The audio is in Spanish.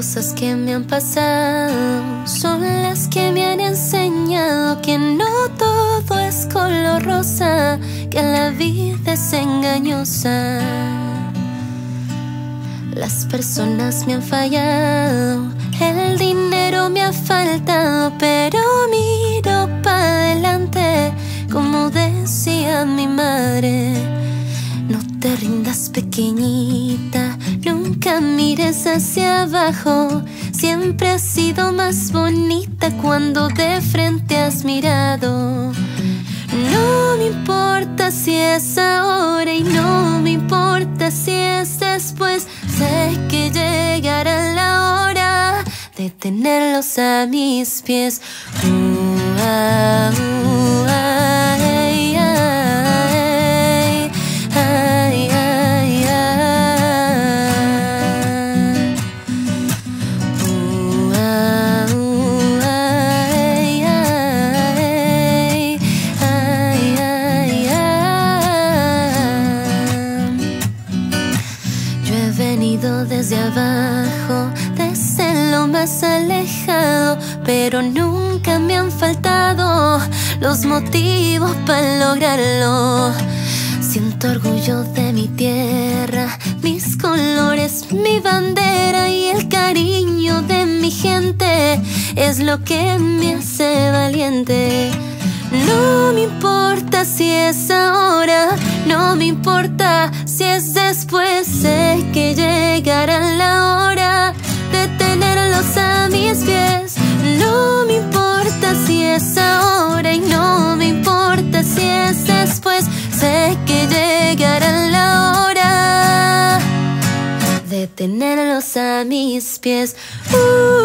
cosas que me han pasado son las que me han enseñado que no todo es color rosa, que la vida es engañosa. Las personas me han fallado, el dinero me ha faltado, pero miro para adelante, como decía mi madre. No te rindas, pequeñita, nunca mires hacia abajo. Siempre has sido más bonita cuando de frente has mirado. No me importa si es ahora y no me importa si es después. Sé que llegará la hora de tenerlos a mis pies. Ay, ay, ay, ay, ay, ay, yo he venido desde abajo, desde lo más alejado, pero nunca me han faltado los motivos para lograrlo. Siento orgullo de mi tierra, mis colores, mi bandera y el cariño de mi gente es lo que me hace valiente. No me importa si es ahora, no me importa si es después. Sé que llegará la hora de tenerlos a mis pies. No me importa si es ahora y no me importa si es después. Sé que llegará la hora de tenerlos a mis pies.